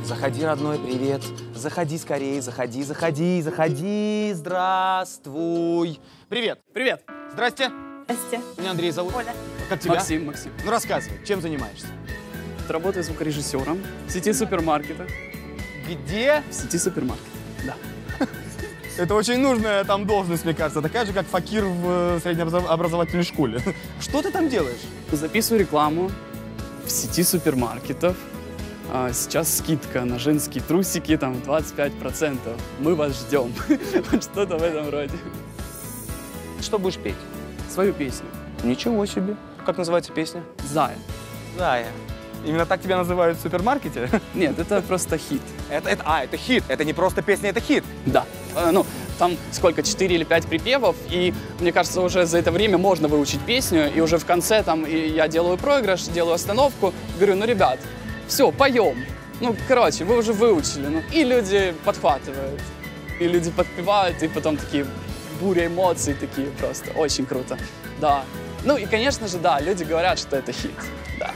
Заходи, родной, привет. Заходи скорее, заходи, заходи, заходи. Здравствуй. Привет. Привет. Здрасте. Здрасте. Меня Андрей зовут. Оля. Как тебя? Максим, Максим. Ну, рассказывай, чем занимаешься? Работаю звукорежиссером в сети супермаркета. Где? В сети супермаркета, да. Это очень нужная там должность, мне кажется. Такая же, как факир в среднеобразовательной школе. Что ты там делаешь? Записываю рекламу в сети супермаркетов. Сейчас скидка на женские трусики, там 25%. Мы вас ждем. Вот что-то в этом роде. Что будешь петь? Свою песню. Ничего себе. Как называется песня? Зая. Зая. Именно так тебя называют в супермаркете? Нет, это просто хит. Это хит. Это не просто песня, это хит. Да. Ну, там сколько, 4 или 5 припевов, и мне кажется, уже за это время можно выучить песню, и уже в конце там я делаю проигрыш, делаю остановку, говорю, ну, ребят, все, поем. Ну, короче, вы уже выучили. Ну, и люди подхватывают, и люди подпевают, и потом такие буря эмоций такие просто. Очень круто, да. Ну, и, конечно же, да, люди говорят, что это хит, да.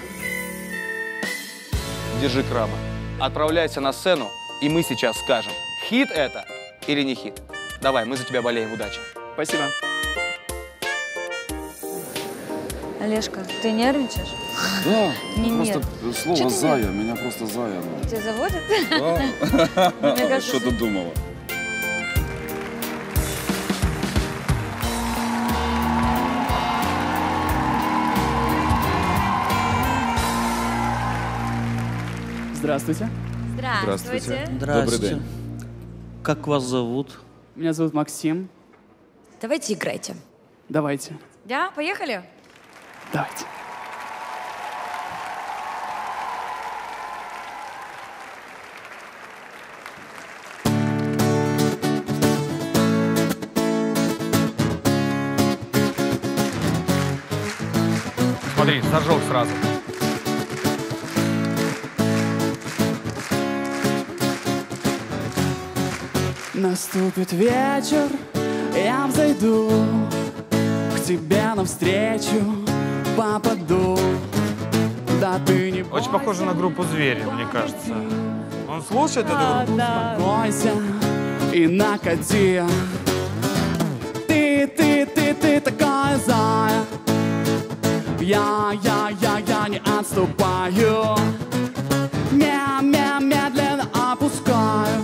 Держи краба. Отправляйся на сцену, и мы сейчас скажем, хит это или не хит. Давай, мы за тебя болеем. Удачи. Спасибо. Олежка, ты нервничаешь? Да, Нет. просто слово «зая», меня просто «зая». Тебя заводят? Да. Мне кажется, Что ты думала? Здравствуйте. Здравствуйте. Добрый день. Как вас зовут? Меня зовут Максим. Давайте играйте. Давайте. Да, поехали? Давайте. Смотри, зажег сразу. Наступит вечер, я взойду к тебе навстречу, попаду. Да ты не Очень похоже на группу «Звери», мне кажется. Он слушает эту группу? бойся и накати. Ты такая зая. Я не отступаю. Медленно опускаю.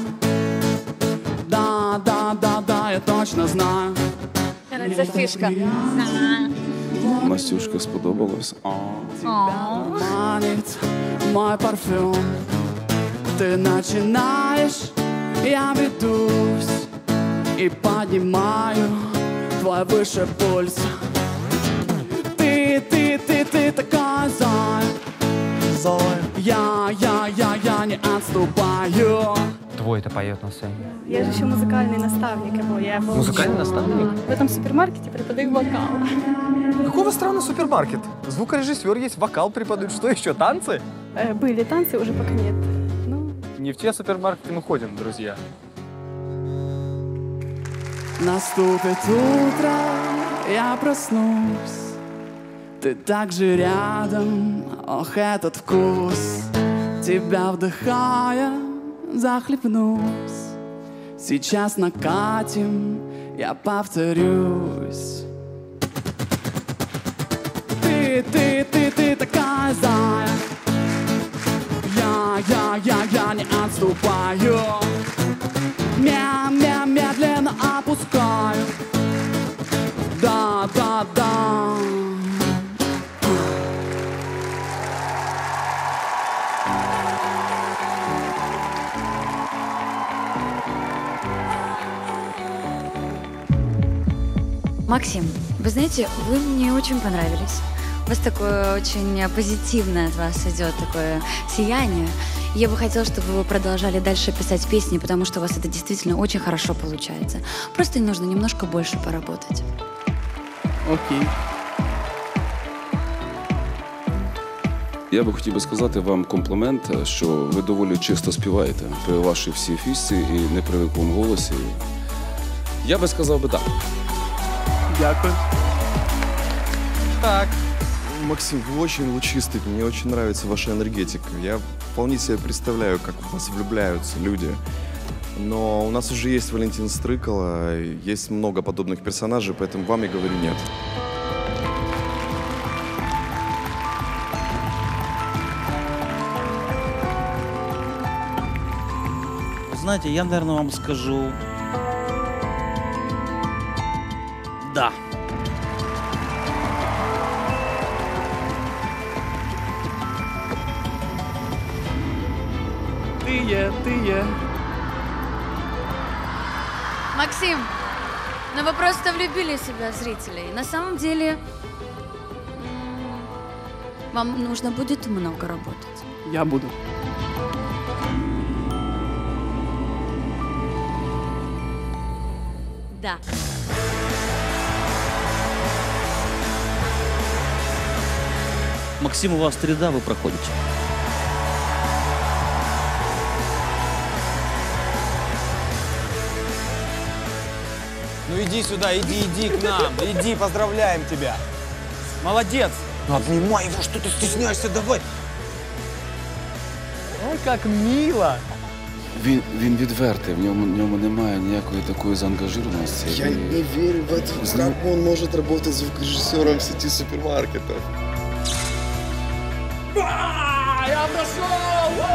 Да, я точно знаю. Это фишка. Настюшка сподобалась. Манит мой парфюм. Ты начинаешь, я ведусь и поднимаю твой выше пульс. Ты такая зая. Я не отступаю. Твой-то поет на сцене. Я же еще музыкальный наставник его. Я его Музыкальный наставник? в этом супермаркете преподаю вокал. Какого странного супермаркет? Звукорежиссер есть, вокал преподают. Что еще, танцы? Были танцы, уже пока нет. Ну, Не в те супермаркеты мы ходим, друзья. Наступит утро, я проснусь. Ты так же рядом, ох, этот вкус. Тебя вдыхая, захлебнусь. Сейчас накатим, я повторюсь. Ты такая зая. Я не отступаю. Медленно опускаю. Да. Максим, вы знаете, вы мне очень понравились. У вас такое очень позитивное от вас идет такое сияние. Я бы хотела, чтобы вы продолжали дальше писать песни, потому что у вас это действительно очень хорошо получается. Просто нужно немножко больше поработать. Окей. Я би хотів би сказати вам комплімент, що ви доволі чисто співаєте при вашій всій фішці і непривиклому голосі. Я би сказав би так. Дякую. Так, Максим, вы очень лучистый, мне очень нравится ваша энергетика. Я вполне себе представляю, как в вас влюбляются люди. Но у нас уже есть Валентин Стрыкало, есть много подобных персонажей, поэтому вам я говорю нет. Знаете, я, наверное, вам скажу... Да. Ты. Максим, ну вы просто влюбили в себя в зрителей. На самом деле, вам нужно будет много работать. Я буду. Да. Максим, у вас 3 вы проходите. Ну иди сюда, иди к нам. Иди, поздравляем тебя. Молодец. Ну обнимай его, что ты стесняешься, давай. Ой, как мило. Він відвертий, в ньому немає ніякої такої заангажованості. Я не верю в это. Как он может работать звукорежиссером в сети супермаркетов? Я прошел!